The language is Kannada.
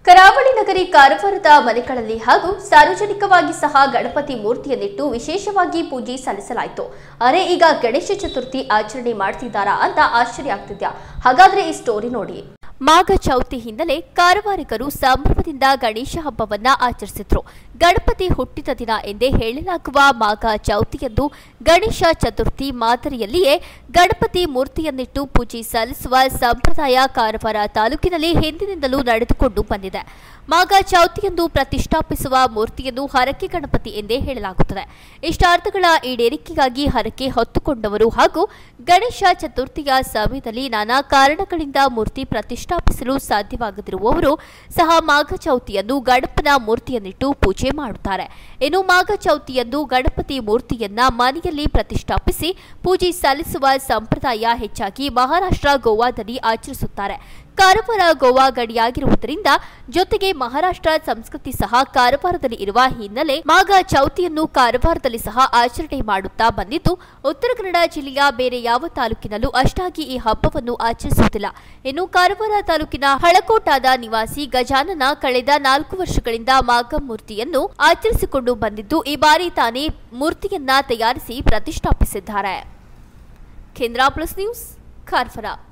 ಕರಾವಳಿ ನಗರಿ ಕಾರವಾರದ ಮನೆಗಳಲ್ಲಿ ಹಾಗೂ ಸಾರ್ವಜನಿಕವಾಗಿ ಸಹ ಗಣಪತಿ ಮೂರ್ತಿಯನ್ನಿಟ್ಟು ವಿಶೇಷವಾಗಿ ಪೂಜೆ ಸಲ್ಲಿಸಲಾಯಿತು. ಅರೆ ಈಗ ಗಣೇಶ ಚತುರ್ಥಿ ಆಚರಣೆ ಮಾಡ್ತಿದ್ದಾರಾ ಅಂತ ಆಶ್ಚರ್ಯ ಆಗ್ತಿದ್ಯಾ? ಹಾಗಾದ್ರೆ ಈ ಸ್ಟೋರಿ ನೋಡಿ. ಮಾಘ ಚೌತಿ ಹಿನ್ನೆಲೆ ಕಾರವಾರಿಗರು ಸಂಭ್ರಮದಿಂದ ಗಣೇಶ ಹಬ್ಬವನ್ನ ಆಚರಿಸಿದ್ರು. ಗಣಪತಿ ಹುಟ್ಟಿದ ದಿನ ಎಂದೇ ಹೇಳಲಾಗುವ ಮಾಘ ಚೌತಿಯಂದು ಗಣೇಶ ಚತುರ್ಥಿ ಮಾದರಿಯಲ್ಲಿಯೇ ಗಣಪತಿ ಮೂರ್ತಿಯನ್ನಿಟ್ಟು ಪೂಜೆ ಸಲ್ಲಿಸುವ ಸಂಪ್ರದಾಯ ಕಾರವಾರ ತಾಲೂಕಿನಲ್ಲಿ ಹಿಂದಿನಿಂದಲೂ ನಡೆದುಕೊಂಡು ಬಂದಿದೆ. ಮಾಘ ಚೌತಿಯಂದು ಪ್ರತಿಷ್ಠಾಪಿಸುವ ಮೂರ್ತಿಯನ್ನು ಹರಕೆ ಗಣಪತಿ ಎಂದೇ ಹೇಳಲಾಗುತ್ತದೆ. ಇಷ್ಟಾರ್ಥಗಳ ಈಡೇರಿಕೆಗಾಗಿ ಹರಕೆ ಹೊತ್ತುಕೊಂಡವರು ಹಾಗೂ ಗಣೇಶ ಚತುರ್ಥಿಯ ಸಮಯದಲ್ಲಿ ನಾನಾ ಕಾರಣಗಳಿಂದ ಮೂರ್ತಿ ಪ್ರತಿಷ್ಠಾಪಿಸಲು ಸಾಧ್ಯವಾಗದಿರುವವರು ಸಹ ಮಾಘ ಚೌತಿಯಂದು ಗಣಪನ ಮೂರ್ತಿಯನ್ನಿಟ್ಟು ಪೂಜೆ ಮಾಡುತ್ತಾರೆ. ಇನ್ನು ಮಾಘ ಚೌತಿಯಂದು ಗಣಪತಿ ಮೂರ್ತಿಯನ್ನ ಮನೆಯಲ್ಲಿ ಪ್ರತಿಷ್ಠಾಪಿಸಿ ಪೂಜೆ ಸಲ್ಲಿಸುವ ಸಂಪ್ರದಾಯ ಹೆಚ್ಚಾಗಿ ಮಹಾರಾಷ್ಟ್ರ, ಗೋವಾದಲ್ಲಿ ಆಚರಿಸುತ್ತಾರೆ. ಕಾರವಾರ ಗೋವಾ ಗಡಿಯಾಗಿರುವುದರಿಂದ ಜೊತೆಗೆ ಮಹಾರಾಷ್ಟ್ರ ಸಂಸ್ಕೃತಿ ಸಹ ಕಾರವಾರದಲ್ಲಿ ಇರುವ ಹಿನ್ನೆಲೆ ಮಾಘ ಚೌತಿಯನ್ನು ಕಾರವಾರದಲ್ಲಿ ಸಹ ಆಚರಣೆ ಮಾಡುತ್ತಾ ಬಂದಿದ್ದು, ಉತ್ತರ ಕನ್ನಡ ಜಿಲ್ಲೆಯ ಬೇರೆ ಯಾವ ತಾಲೂಕಿನಲ್ಲೂ ಅಷ್ಟಾಗಿ ಈ ಹಬ್ಬವನ್ನು ಆಚರಿಸುವುದಿಲ್ಲ. ಇನ್ನು ಕಾರವಾರ ತಾಲೂಕಿನ ಹಳಕೋಟದ ನಿವಾಸಿ ಗಜಾನನ ಕಳೆದ 4 ವರ್ಷಗಳಿಂದ ಮಾಘ ಮೂರ್ತಿಯನ್ನು ಆಚರಿಸಿಕೊಂಡು ಬಂದಿದ್ದು, ಈ ಬಾರಿ ತಾನೇ ಮೂರ್ತಿಯನ್ನ ತಯಾರಿಸಿ ಪ್ರತಿಷ್ಠಾಪಿಸಿದ್ದಾರೆ. ಕೇಂದ್ರ ಪ್ಲಸ್ ನ್ಯೂಸ್, ಕಾರವಾರ.